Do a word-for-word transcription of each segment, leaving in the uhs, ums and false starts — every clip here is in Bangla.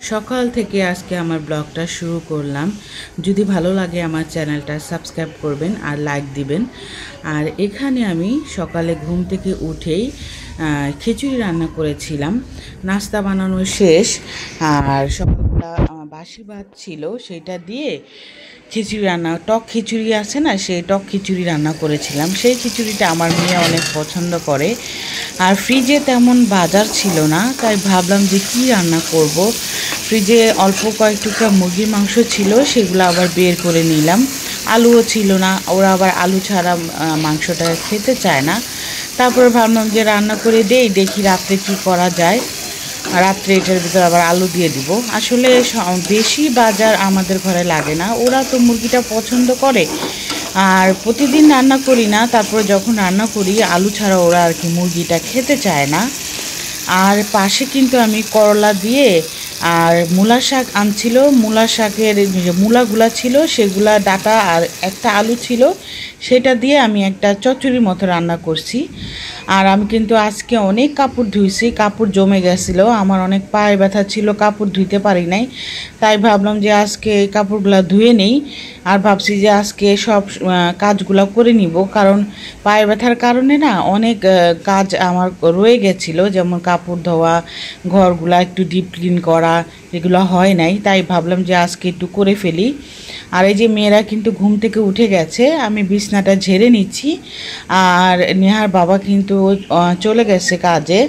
সকাল থেকে আজকে আমার ব্লগটা শুরু করলাম। যদি ভালো লাগে আমার চ্যানেলটা সাবস্ক্রাইব করবেন আর লাইক দিবেন। আর এখানে আমি সকালে ঘুম থেকে উঠেই খিচুড়ি রান্না করেছিলাম, নাস্তা বানানো শেষ। আর সকালবেলা বাসি ভাত ছিল, সেটা দিয়ে খিচুড়ি রান্না, টক খিচুড়ি আছে না, সেই টক খিচুড়ি রান্না করেছিলাম। সেই খিচুড়িটা আমার মেয়ে অনেক পছন্দ করে। আর ফ্রিজে তেমন বাজার ছিল না, তাই ভাবলাম যে কি রান্না করব। ফ্রিজে অল্প কয়েক টুকরা মুরগির মাংস ছিল, সেগুলো আবার বের করে নিলাম। আলুও ছিল না, ওরা আবার আলু ছাড়া মাংসটা খেতে চায় না। তারপরে ভাবলাম যে রান্না করে দেই, দেখি রাত্রে কি করা যায়। রাত্রে এটার ভিতরে আবার আলু দিয়ে দিব। আসলে বেশি বাজার আমাদের ঘরে লাগে না, ওরা তো মুরগিটা পছন্দ করে। আর প্রতিদিন রান্না করি না, তারপরে যখন রান্না করি আলু ছাড়া ওরা আর কি মুরগিটা খেতে চায় না। আর পাশে কিন্তু আমি করলা দিয়ে আর মূলা শাক আনছিল, মূলা শাকের যে মূলাগুলা ছিল সেগুলা ডাটা আর একটা আলু ছিল, সেটা দিয়ে আমি একটা চচ্চড়ির মতো রান্না করছি। আর আমি কিন্তু আজকে অনেক কাপড় ধুইছি, কাপড় জমে গেছিলো, আমার অনেক পায়ে ব্যথা ছিল, কাপড় ধুইতে পারি নাই। তাই ভাবলাম যে আজকে এই কাপড়গুলো ধুয়ে নেই। আর ভাবছি যে আজকে সব কাজগুলো করে নিব, কারণ পায়ে ব্যথার কারণে না অনেক কাজ আমার রয়ে গেছিলো, যেমন কাপড় ধোয়া, ঘরগুলা একটু ডিপ ক্লিন করা, এগুলো হয় নাই। তাই ভাবলাম যে আজকে একটু করে ফেলি। আর এই যে মেয়েরা কিন্তু ঘুম থেকে উঠে গেছে, আমি বিছনাটা ঝেড়ে নিচ্ছি। আর নেহার বাবা কিন্তু চলে গেছে কাজে।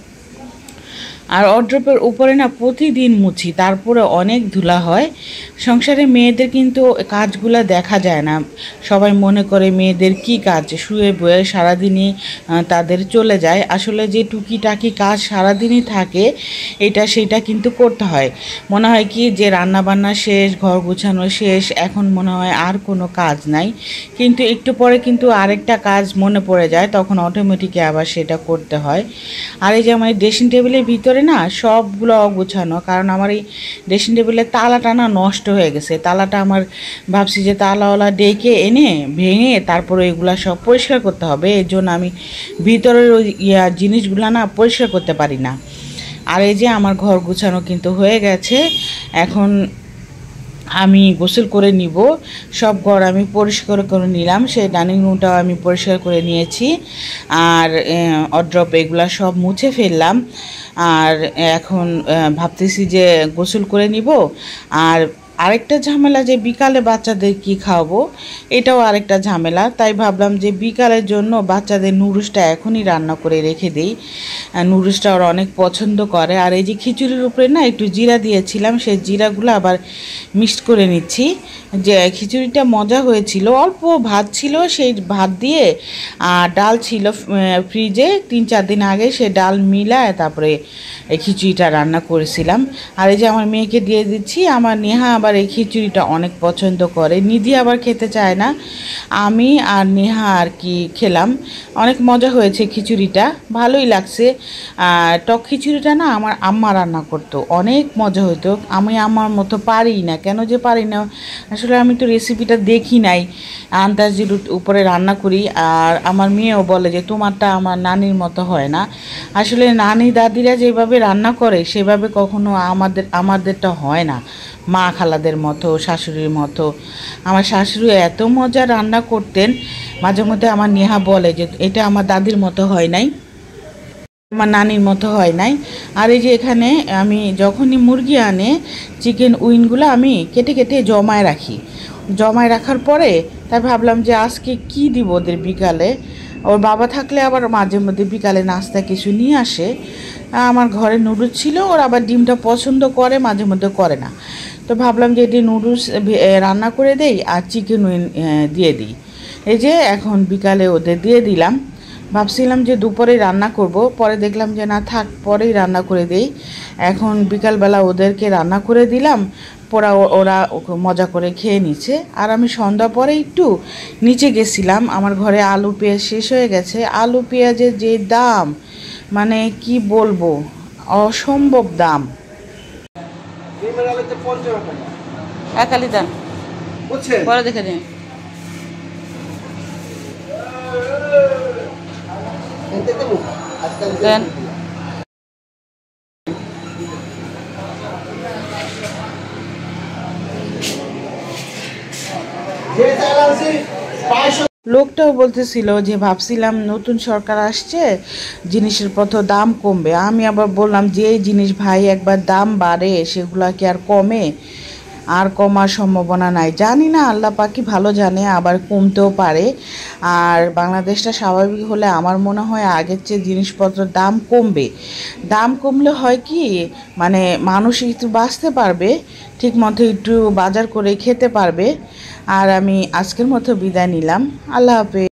আর ওয়ারড্রপের উপরে না প্রতিদিন মুছি, তারপরে অনেক ধুলা হয়। সংসারে মেয়েদের কিন্তু কাজগুলো দেখা যায় না, সবাই মনে করে মেয়েদের কি কাজ, শুয়ে বয়ে সারাদিনই তাদের চলে যায়। আসলে যে টুকিটাকি কাজ সারাদিনই থাকে, এটা সেটা কিন্তু করতে হয়। মনে হয় কি যে রান্না বান্না শেষ, ঘর গোছানো শেষ, এখন মনে হয় আর কোনো কাজ নাই। কিন্তু একটু পরে কিন্তু আরেকটা কাজ মনে পড়ে যায়, তখন অটোমেটিকই আবার সেটা করতে হয়। আর এই যে আমার ড্রেসিং টেবিলের ভিতরে না সবগুলো অগোছানো, কারণ আমার এই ড্রেসিং টেবিলের তালাটা না নষ্ট হয়ে গেছে। তালাটা আমার ভাবছি যে তালাওয়ালা ডেকে এনে ভেঙে তারপরে এগুলা সব পরিষ্কার করতে হবে, এর জন্য আমি ভিতরের ওই ইয়া জিনিসগুলো না পরিষ্কার করতে পারি না। আর এই যে আমার ঘর গোছানো কিন্তু হয়ে গেছে, এখন আমি গোসল করে নিব। সব ঘর আমি পরিষ্কার করে নিলাম, সেই ডাইনিং রুমটাও আমি পরিষ্কার করে নিয়েছি। আর ওয়ারড্রপ এগুলা সব মুছে ফেললাম। আর এখন ভাবতেছি যে গোসল করে নিব। আর আরেকটা ঝামেলা যে বিকালে বাচ্চাদের কি খাওয়াবো, এটাও আরেকটা ঝামেলা। তাই ভাবলাম যে বিকালের জন্য বাচ্চাদের নুডলসটা এখনই রান্না করে রেখে দিই, নুডলসটা ওরা অনেক পছন্দ করে। আর এই যে খিচুড়ির উপরে না একটু জিরা দিয়েছিলাম, সেই জিরাগুলো আবার মিক্সড করে নিচ্ছি। যে খিচুড়িটা মজা হয়েছিল, অল্প ভাত ছিল, সেই ভাত দিয়ে আর ডাল ছিল ফ্রিজে তিন চার দিন আগে, সে ডাল মিলায় তারপরে এই খিচুড়িটা রান্না করেছিলাম। আর এই যে আমার মেয়েকে দিয়ে দিচ্ছি। আমার নেহা আবার এই খিচুড়িটা অনেক পছন্দ করে, নিধি আবার খেতে চায় না। আমি আর নেহা আর কি খেলাম, অনেক মজা হয়েছে খিচুড়িটা, ভালোই লাগছে। আর টক খিচুড়িটা না আমার আম্মা রান্না করতো, অনেক মজা হতো। আমি আমার মতো পারি না, কেন যে পারি না আসলে, আমি তো রেসিপিটা দেখি নাই, আন্দাজের উপরে রান্না করি। আর আমার মেয়েও বলে যে তোমারটা আমার নানির মতো হয় না। আসলে নানি দাদিরা যেভাবে রান্না করে সেভাবে কখনো আমাদের আমাদেরটা হয় না, মা খালাদের মতো, শাশুড়ির মতো। আমার শাশুড়ি এত মজা রান্না করতেন, মাঝে মধ্যে আমার নেহা বলে যে এটা আমার দাদির মতো হয় নাই, আমার নানির মতো হয় নাই। আর এই যে এখানে আমি যখনই মুরগি আনে, চিকেন উইংগুলো আমি কেটে কেটে জমায় রাখি। জমায় রাখার পরে তাই ভাবলাম যে আজকে কি দিব ওদের বিকালে। ওর বাবা থাকলে আবার মাঝে মধ্যে বিকালে নাস্তা কিছু নিয়ে আসে। আমার ঘরে নুডলস ছিল, ওর আবার ডিমটা পছন্দ করে, মাঝে মধ্যে করে না। তো ভাবলাম যে এটি নুডলস রান্না করে দেই আর চিকেন উইং দিয়ে দিই। এই যে এখন বিকালে ওদের দিয়ে দিলাম। ভাবছিলাম যে দুপুরে রান্না করব, পরে দেখলাম যে না থাক, পরেই রান্না করে দেই। এখন বিকালবেলা ওদেরকে রান্না করে দিলাম, পরা ওরা মজা করে খেয়ে নিচ্ছে। আর আমি সন্ধ্যা পরে একটু নিচে গেছিলাম, আমার ঘরে আলু পেঁয়াজ শেষ হয়ে গেছে। আলু পেঁয়াজের যে দাম, মানে কি বলবো, অসম্ভব দাম। একালি দাম পরে দেখে দিন। দেন লোকটাও বলতেছিল যে ভাবছিলাম নতুন সরকার আসছে জিনিসের পত্র দাম কমবে। আমি আবার বললাম যে এই জিনিস ভাই একবার দাম বাড়ে সেগুলা কি আর কমে? আর কমার সম্ভাবনা নাই। জানি না, আল্লাহ পাকই ভালো জানে, আবার কমতেও পারে। আর বাংলাদেশটা স্বাভাবিক হলে আমার মনে হয় আগের চেয়ে জিনিসপত্রের দাম কমবে। দাম কমলে হয় কি, মানে মানুষ একটু বাঁচতে পারবে, ঠিক মতো একটু বাজার করে খেতে পারবে। আর আমি আজকের মতো বিদায় নিলাম। আল্লাহ হাফেজ।